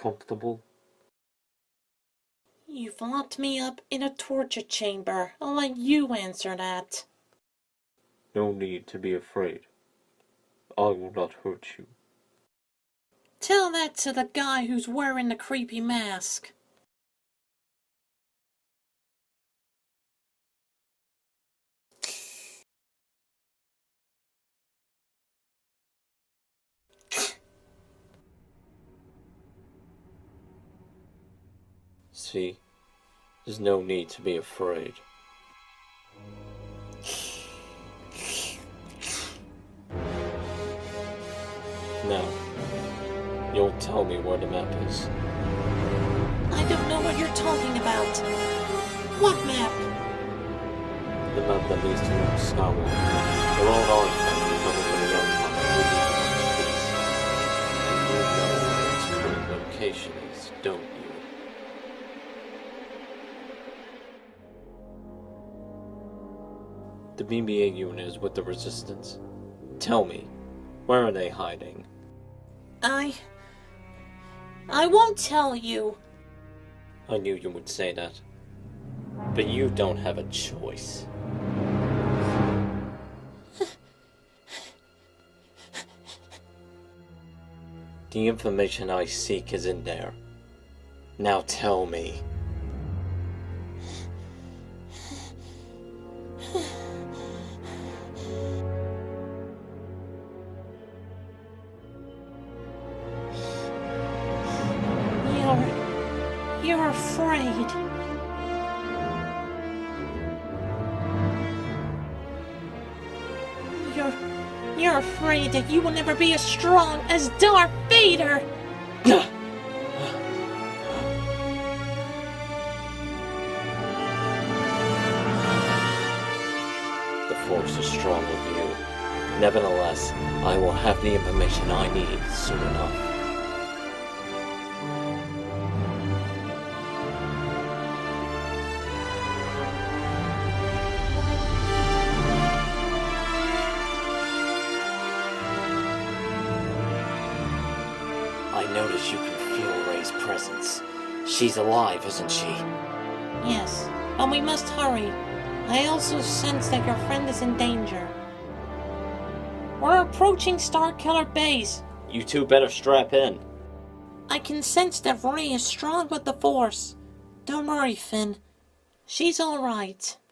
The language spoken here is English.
comfortable? You've locked me up in a torture chamber. I'll let you answer that. No need to be afraid. I will not hurt you. Tell that to the guy who's wearing the creepy mask. See, there's no need to be afraid. Now, you'll tell me where the map is. I don't know what you're talking about. What map? The map that leads to Luke Skywalker. The old artifact coming from the Empire. And you know where its current location is, don't you? The BB-8 unit is with the Resistance. Tell me, where are they hiding? I won't tell you. I knew you would say that. But you don't have a choice. The information I seek is in there. Now tell me. You're afraid. You're afraid that you will never be as strong as Darth Vader. The Force is strong with you. Nevertheless, I will have the information I need soon enough. I notice you can feel Rey's presence. She's alive, isn't she? Yes, but we must hurry. I also sense that your friend is in danger. We're approaching Starkiller Base. You two better strap in. I can sense that Rey is strong with the Force. Don't worry, Finn. She's alright.